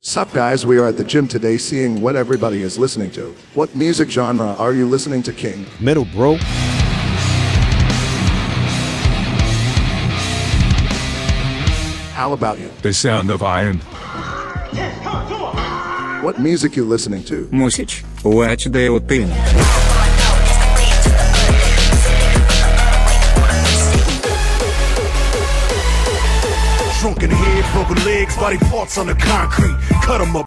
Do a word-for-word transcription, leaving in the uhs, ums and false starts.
Sup guys, we are at the gym today seeing what everybody is listening to. What music genre are you listening to, King? Metal, bro. How about you? The sound of iron. What music you listening to? Music. Watch the Lettin. Shrunken head, broken legs, body parts on the concrete. Cut 'em up.